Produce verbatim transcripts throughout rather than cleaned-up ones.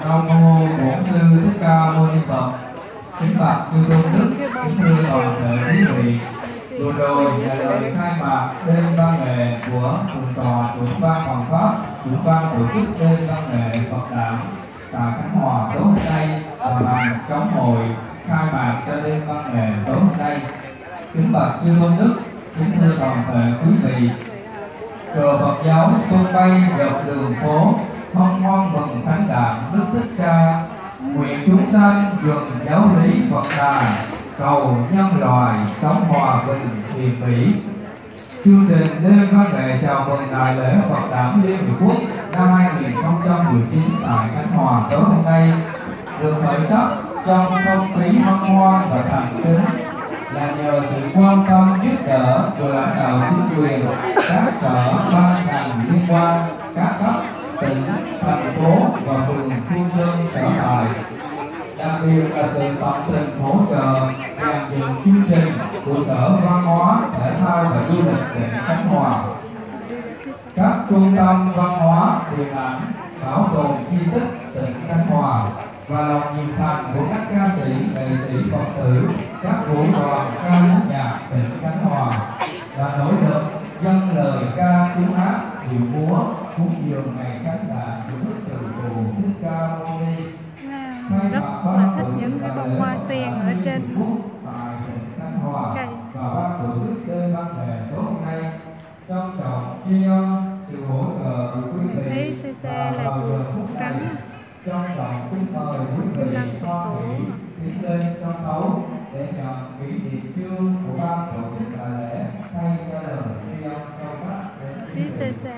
Nam mô Bổn Sư Thích Ca Mâu Ni Phật. Kính bạch chư tôn đức, kính thưa toàn thể quý vị. Vừa rồi là lời khai mạc đêm văn nghệ của cùng tòa chủ ban hoàng pháp, chủ ban tổ chức đêm văn nghệ Phật đản xã Khánh Hòa tối hôm nay và làm chống hội khai mạc cho đêm văn nghệ tối hôm nay. Kính bạch chư tôn đức, kính thưa toàn thể quý vị. Cờ Phật giáo tung bay dọc đường phố, hân hoan mừng thánh đản Đức Thích Ca. Nguyện chúng sanh dừng giáo lý Phật đà, cầu nhân loại sống hòa bình hiền vĩ. Chương trình đêm văn nghệ chào mừng đại lễ Phật đản Liên Hiệp Quốc năm hai nghìn không trăm mười chín tại Khánh Hòa tối hôm nay được khởi sắc trong không khí hân hoan và thành kính là nhờ sự quan tâm giúp đỡ của lãnh đạo chính quyền, các sở ban ngành liên quan, các cấp, tỉnh, thành phố và phường khu dân sở tại. Đặc biệt là sự tận tình hỗ trợ dàn dựng chương trình của Sở Văn hóa, Thể thao và Du lịch tỉnh Khánh Hòa, các trung tâm văn hóa, điện ảnh, bảo tồn di tích tỉnh Khánh Hòa và lòng nhiệt thành của các ca sĩ, nghệ sĩ Phật tử, các vũ đoàn ca múa nhạc tỉnh Khánh Hòa và nỗ lực dâng lời ca tiếng hát điệu múa cúng dường ngày khánh đản của Đức Từ Phụ Thích Ca Mâu Ni. Rất là thích những cái bông hoa sen ở trên cây. Và ban tổ chức đêm văn nghệ tối hôm nay trân trọng tri ân sự hỗ trợ của quý vị. Thấy xe xe là chùa Phúc Trắng. Trân trọng kính mời quý vị hoan hỷ tiến lên sân khấu để nhận kỷ niệm chương của ban tổ chức đại lễ thay cho lời tri ân sâu sắc đến Phía xe xe.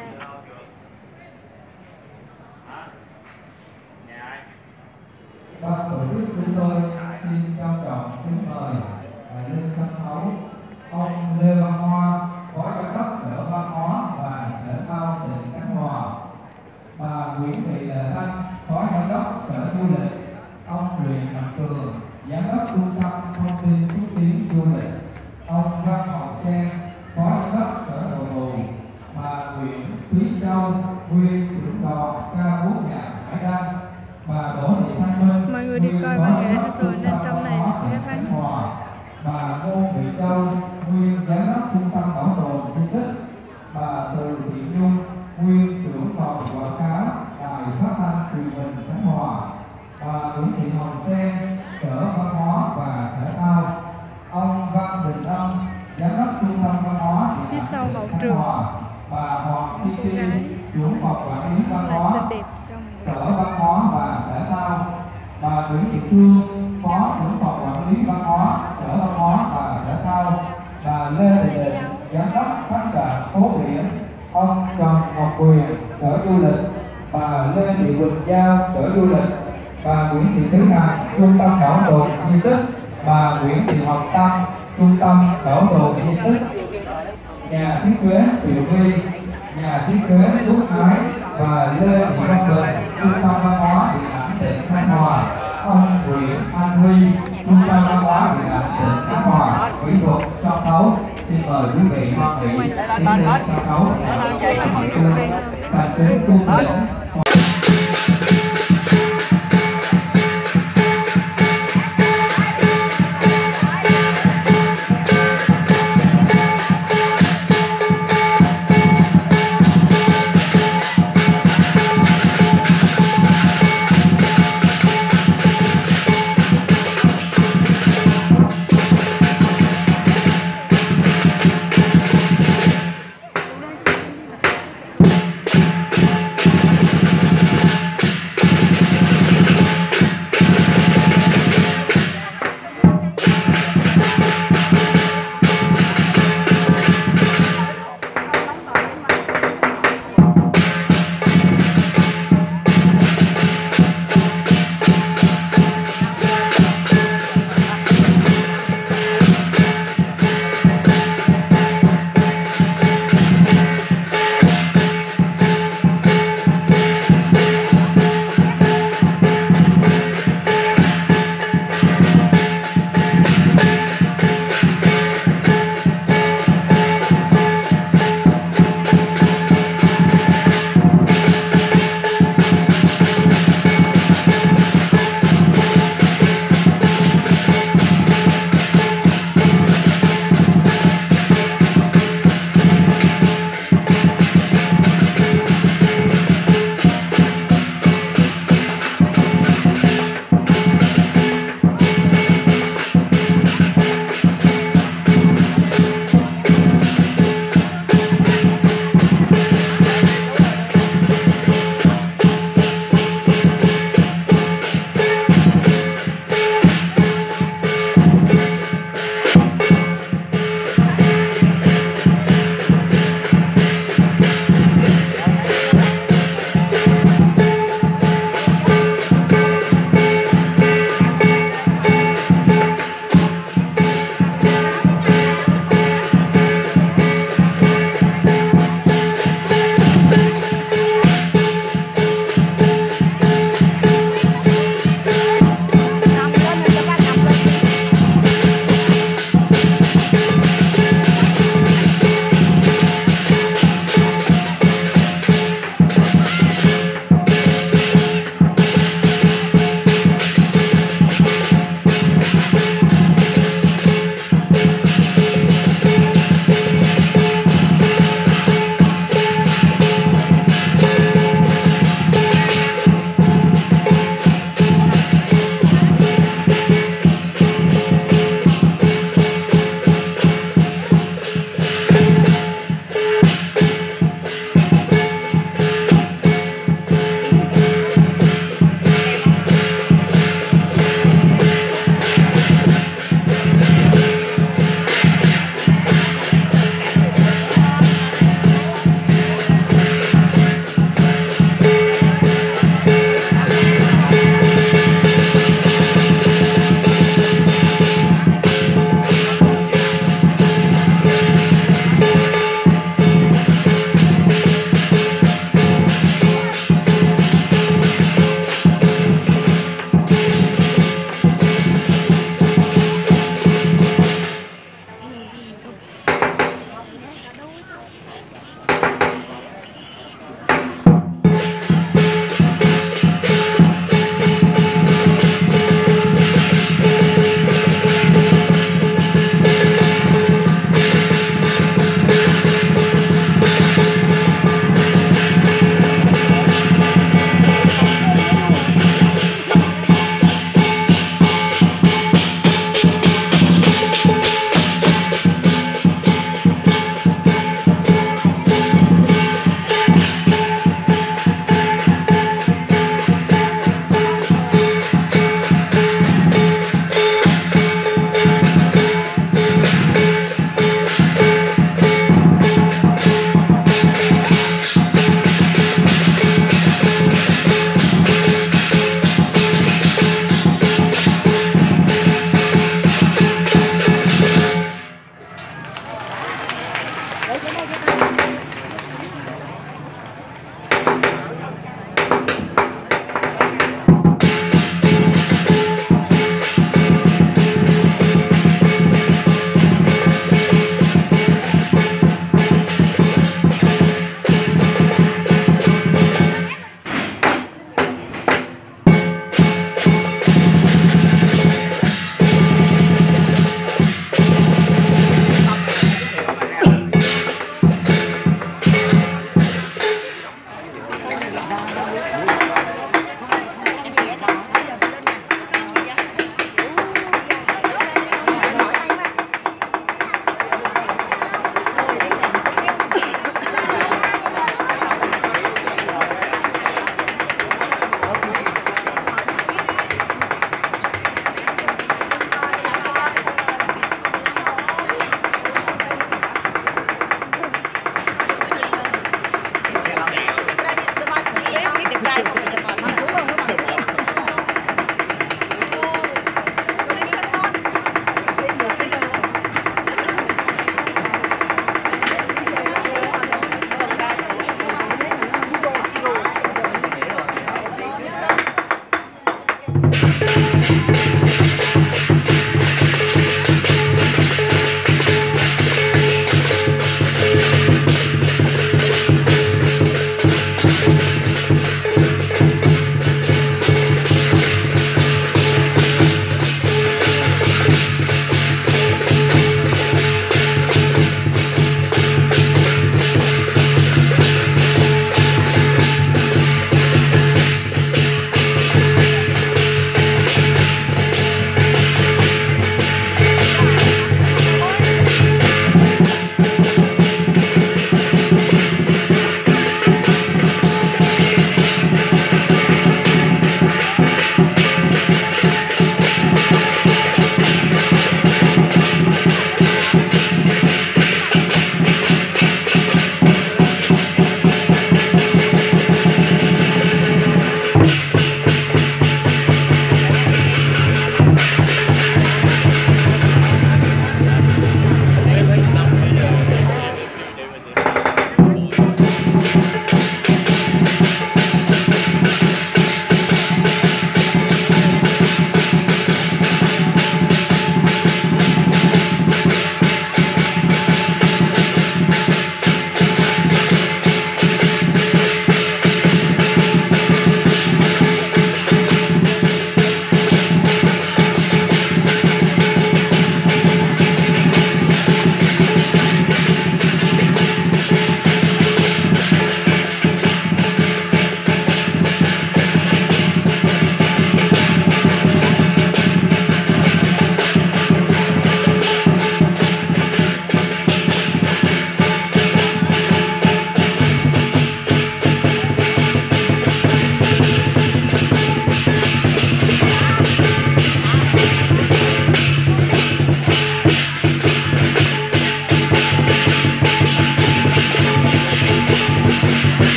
Ban tổ chức chúng tôi xin trân trọng kính mời lên sân khấu ông Lê Văn Hoa, Phó Giám đốc Sở Văn hóa và Thể thao tỉnh Khánh Hòa, bà Nguyễn Thị Lệ Thanh, Phó Giám đốc Sở Du lịch, ông Luyện Mạnh Cường, Giám đốc Trung tâm Thông tin xúc tiến du lịch, ông Văn Ngọc Sen, Phó Giám đốc Sở Nội vụ, bà Nguyễn Thúy Châu, nguyên trưởng đoàn ca múa nhạc Hải Đăng, bà Đỗ Thị Thanh Minh, mọi người đi coi văn nghệ hết rồi nên trong này là khá vắng. Bà Ngô Thị Châu, nguyên giám đốc trung tâm bảo tồn di tích, bà Từ Thị Nhung, nguyên trưởng phòng quảng cáo đài phát thanh truyền hình Khánh Hòa, bà Nguyễn Thị Hồng Sen, Sở Văn hóa và Thể thao, ông Văn Đình Ân, giám đốc trung tâm văn hóa phía sau hậu Khánh trường, Hòa, bà Hoàng Thị Thi, trưởng phòng quản lý văn hóa, Sở Văn hóa và Thể thao, bà Nguyễn Thị Phương, phó trưởng phòng quản lý văn hóa, Sở Văn hóa và Thể thao, bà Lê Thị Định, giám đốc khách sạn Phố Biển, ông Trần Ngọc Quyền, Sở Du lịch, bà Lê Thị Quỳnh Giao, Sở Du lịch, bà Nguyễn Thị Thúy Hằng, trung tâm bảo tồn di tích, bà Nguyễn Thị Ngọc Tâm, trung tâm bảo tồn di tích, nhà thiết kế Triệu Huy, nhà thiết kế Quốc Ái và Lê Thị Văn Bình, trung tâm văn hóa điện ảnh tỉnh Khánh Hòa, ông Nguyễn Anh Huy, trung tâm văn hóa điện ảnh tỉnh Khánh Hòa, kỹ thuật sân khấu. Xin mời quý vị hoan hỷ tiến lên sân khấu để thành kính cung lễ.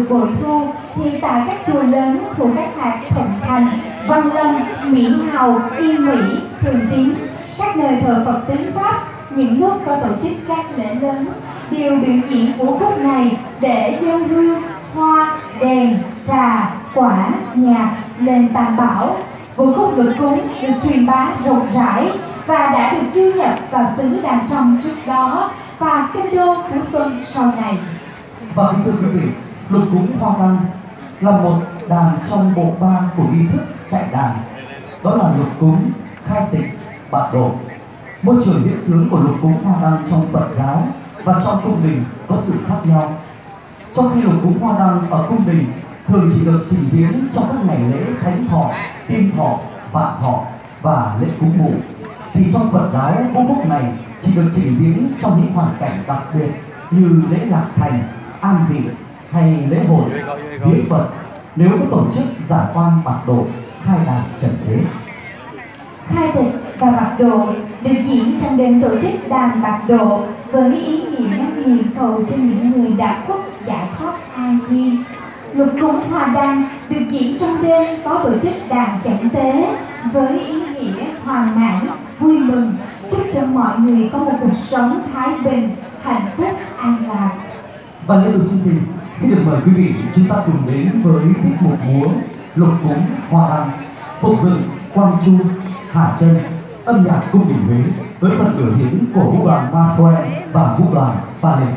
bội thu thì tại các chùa lớn thuộc các hạt Thuận Thành, Văn Lâm, Mỹ Hào, Yên Mỹ, Thường Tín, các nơi thờ Phật tín Pháp, những lúc có tổ chức các lễ lớn đều biểu diễn vũ khúc này để dâng hương, hoa, đèn, trà, quả, nhạc lên Tam Bảo. Vũ khúc lục cúng được truyền bá rộng rãi và đã được du nhập vào xứ Đàn Trong trước đó và kinh đô Phú Xuân sau này. Và kính thưa quý vị, lục cúng Hoa Đăng là một đàn trong bộ ba của nghi thức chạy đàn, đó là lục cúng, khai tịch, bạt độ. Môi trường diễn xướng của lục cúng Hoa Đăng trong Phật giáo và trong cung đình có sự khác nhau. Trong khi lục cúng Hoa Đăng ở cung đình thường chỉ được trình diễn trong các ngày lễ Thánh Thọ, Tiên Thọ, Vạn Thọ và lễ cúng mụ, thì trong Phật giáo vũ khúc này chỉ được trình diễn trong những hoàn cảnh đặc biệt như lễ lạc thành, an vị hay lễ hội viếng Phật, nếu có tổ chức giả quan bạt độ, khai đàn trần thế. Khai tịch và bạt độ được diễn trong đêm tổ chức đàn bạt độ với ý nghĩa nguyện cầu cho những người đã khuất giải thoát an nhiên. Lục cúng Hoa Đăng được diễn trong đêm có tổ chức đàn chẳng tế với ý nghĩa hoàn mãn, vui mừng, chúc cho mọi người có một cuộc sống thái bình, hạnh phúc, an lạc. Và liên tục chương trình, xin được mời quý vị chúng ta cùng đến với tiết mục múa lục cúng Hoa Đăng, phục dựng Quang Trung, Hà Chân, âm nhạc cung đình Huế với phần biểu diễn của vũ đoàn Mafoe và vũ đoàn Pha Lê.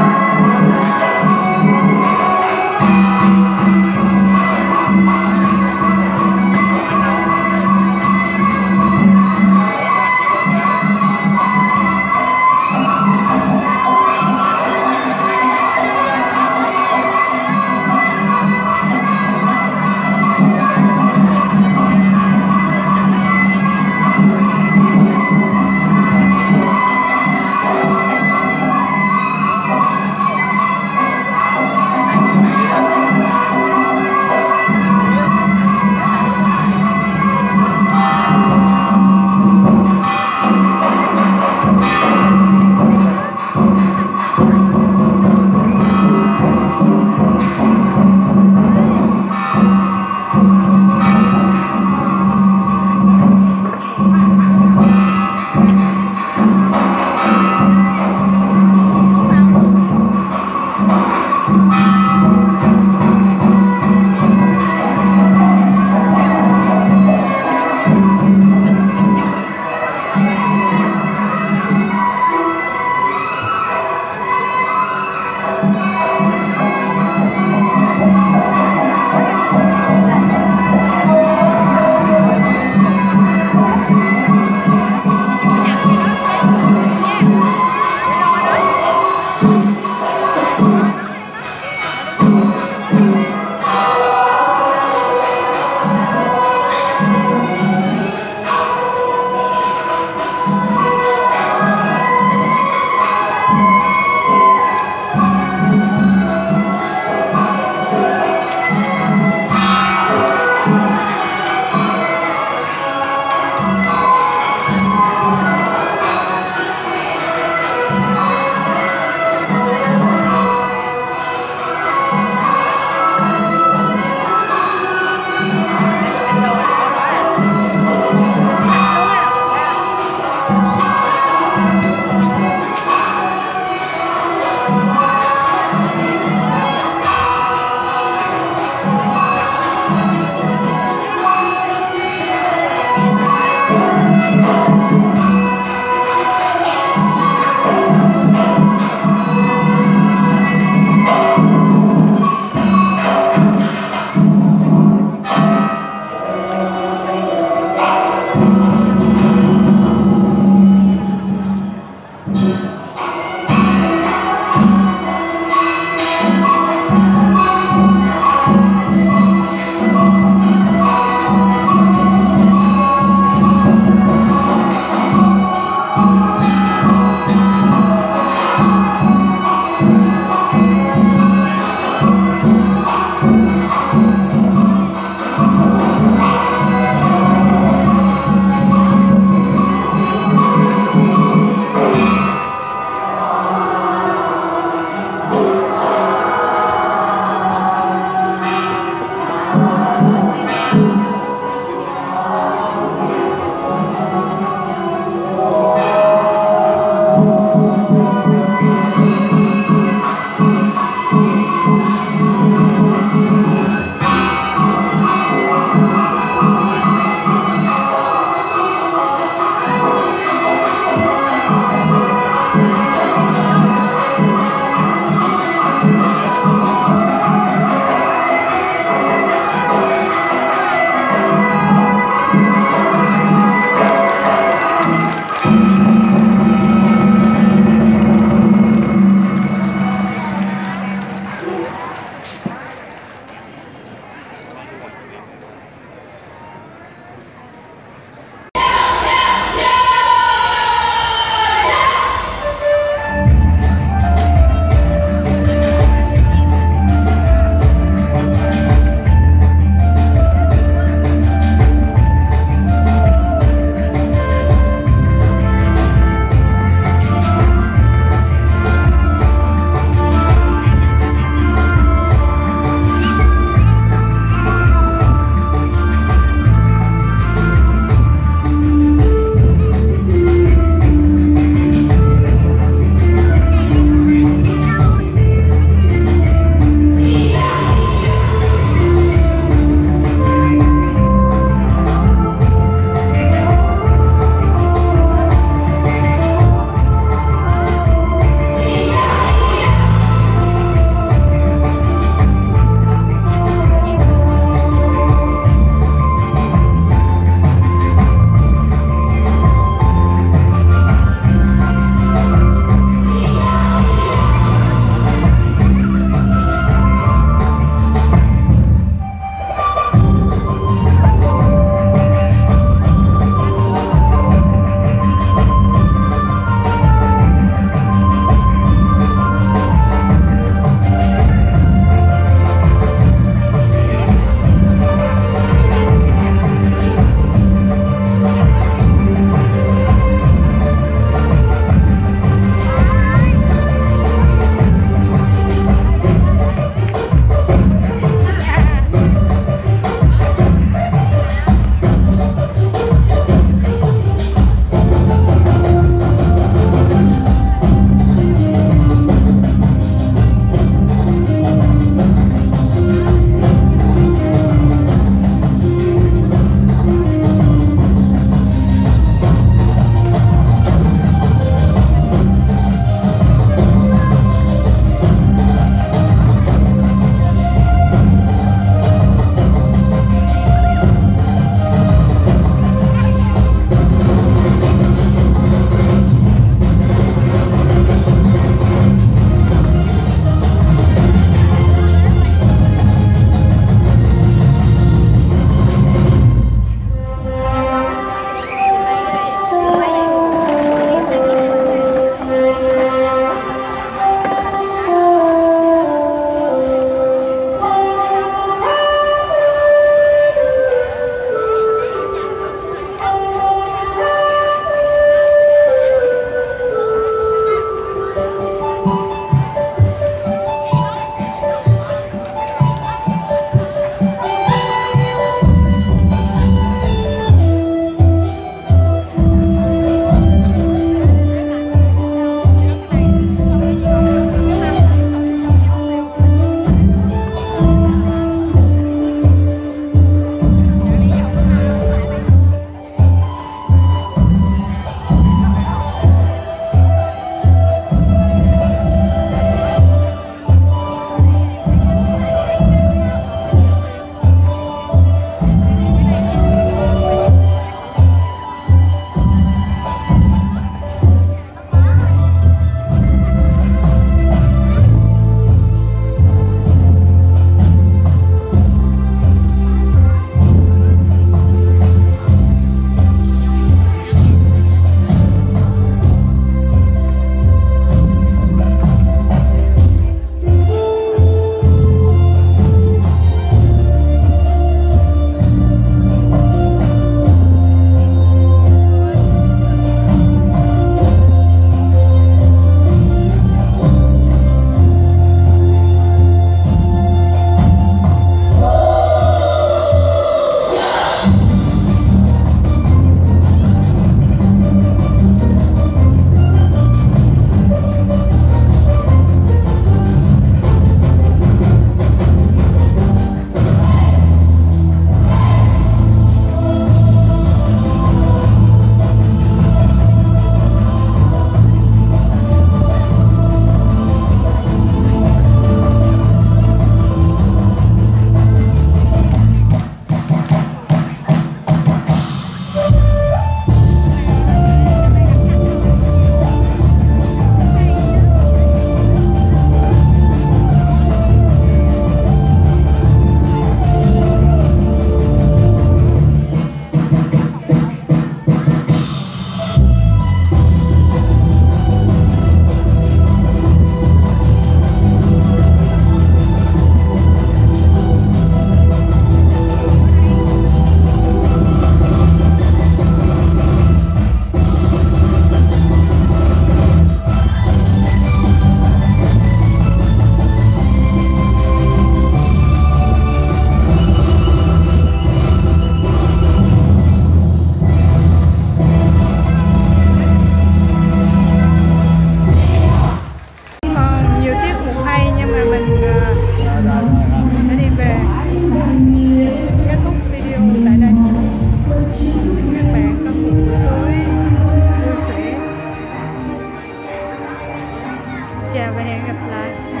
chào và hẹn gặp lại.